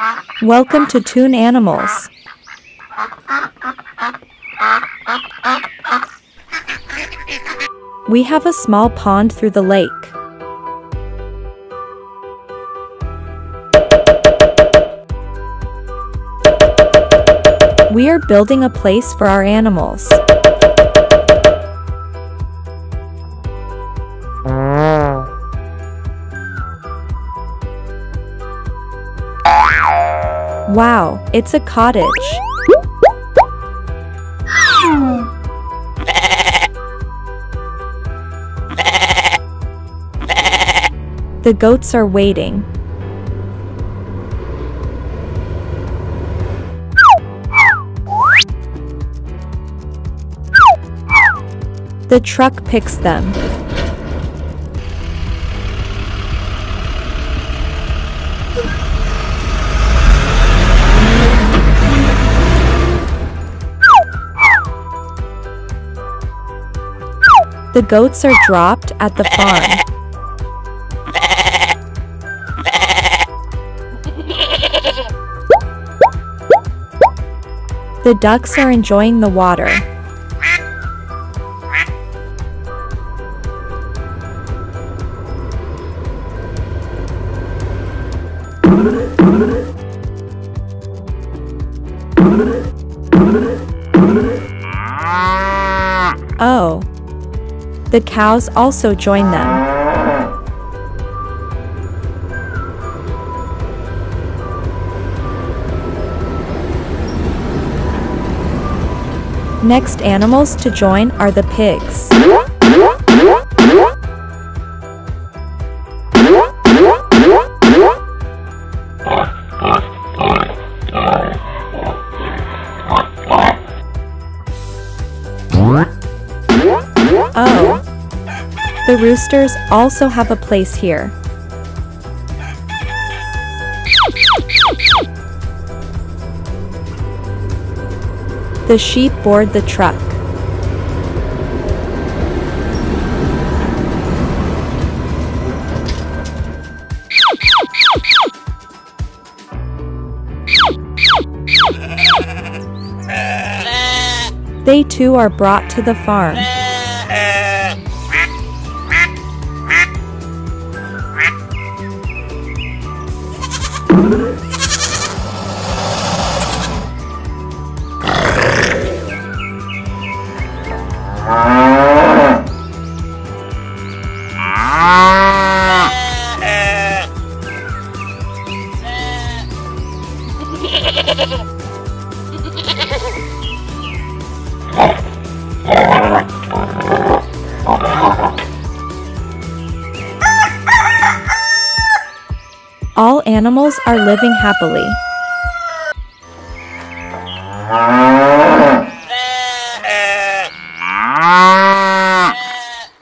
Welcome to Toon Animals. We have a small pond through the lake. We are building a place for our animals. Wow, it's a cottage. The goats are waiting. The truck picks them. The goats are dropped at the farm. The ducks are enjoying the water. Oh, the cows also join them. Next animals to join are the pigs. Oh, the roosters also have a place here. The sheep board the truck. They too are brought to the farm. All animals are living happily.